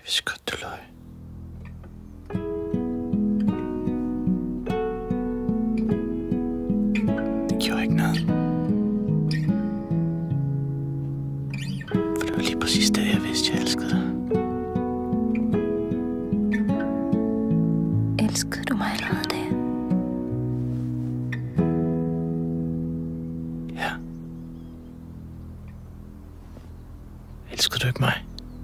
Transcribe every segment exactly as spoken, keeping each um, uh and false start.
vidste godt, du løg. Det gjorde ikke noget. For det var lige præcis det, jeg vidste, jeg elskede dig. Elskede du mig allerede der? Ja. Elskede du ikke mig?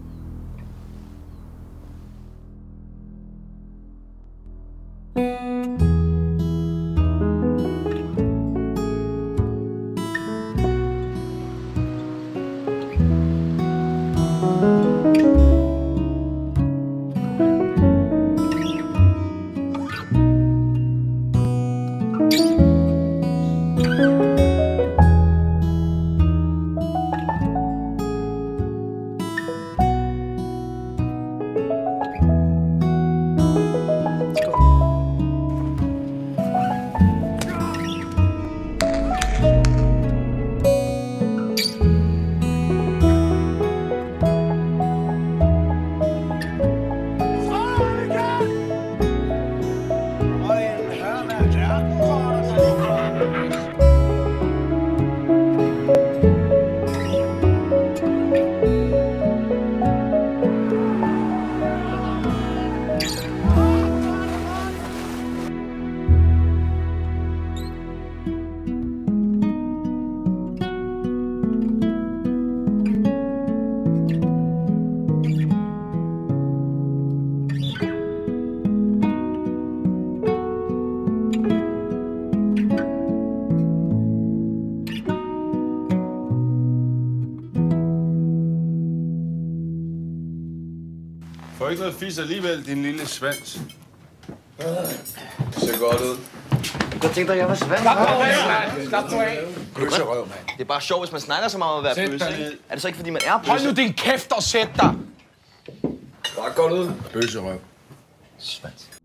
Får ikke noget fis alligevel, din lille svans. Det ser godt ud. Du kan tænke dig, at jeg var svand. Slap dig af, mand. Slap dig af. Bøsserøv, mand. Det er bare sjovt, hvis man snakker så meget om at være bøsse. Er det så ikke, fordi man er bøsse? Hold nu din kæft og sæt dig. Bare godt ud. Bøsserøv. Svans.